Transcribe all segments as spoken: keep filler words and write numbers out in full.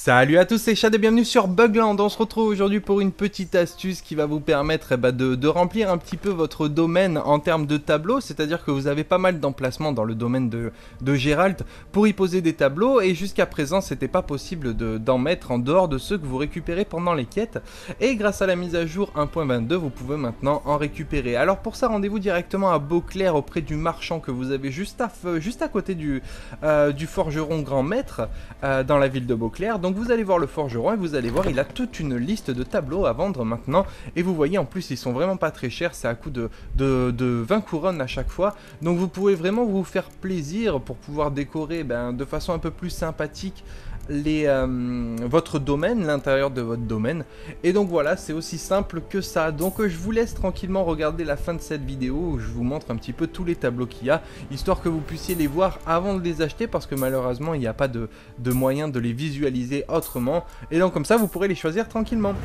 Salut à tous, c'est Chad et bienvenue sur Bugland. On se retrouve aujourd'hui pour une petite astuce qui va vous permettre eh ben, de, de remplir un petit peu votre domaine en termes de tableaux. C'est-à-dire que vous avez pas mal d'emplacements dans le domaine de, de Geralt pour y poser des tableaux. Et jusqu'à présent, c'était pas possible d'en mettre en dehors de ceux que vous récupérez pendant les quêtes. Et grâce à la mise à jour un point vingt-deux, vous pouvez maintenant en récupérer. Alors pour ça, rendez-vous directement à Beauclair auprès du marchand que vous avez juste à, juste à côté du, euh, du forgeron grand maître euh, dans la ville de Beauclair. Donc vous allez voir le forgeron et vous allez voir il a toute une liste de tableaux à vendre maintenant. Et vous voyez en plus ils sont vraiment pas très chers, c'est à coût de, de, de vingt couronnes à chaque fois. Donc vous pouvez vraiment vous faire plaisir pour pouvoir décorer ben, de façon un peu plus sympathique les, euh, votre domaine, l'intérieur de votre domaine. Et donc voilà, c'est aussi simple que ça. Donc euh, je vous laisse tranquillement regarder la fin de cette vidéo où je vous montre un petit peu tous les tableaux qu'il y a, histoire que vous puissiez les voir avant de les acheter, parce que malheureusement il n'y a pas de, de moyen de les visualiser autrement. Et donc comme ça vous pourrez les choisir tranquillement.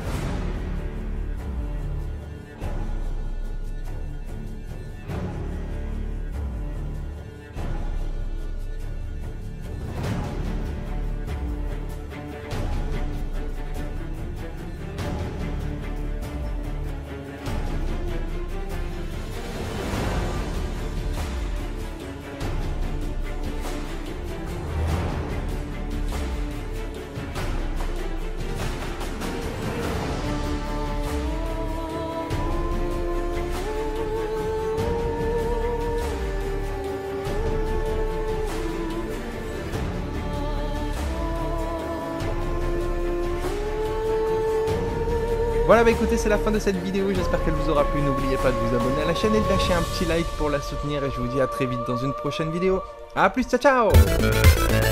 Voilà, bah écoutez, c'est la fin de cette vidéo, j'espère qu'elle vous aura plu. N'oubliez pas de vous abonner à la chaîne et de lâcher un petit like pour la soutenir. Et je vous dis à très vite dans une prochaine vidéo. A plus, ciao ciao.